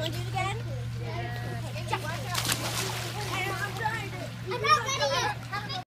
want to do it again? Yeah. Okay. I'm not ready yet.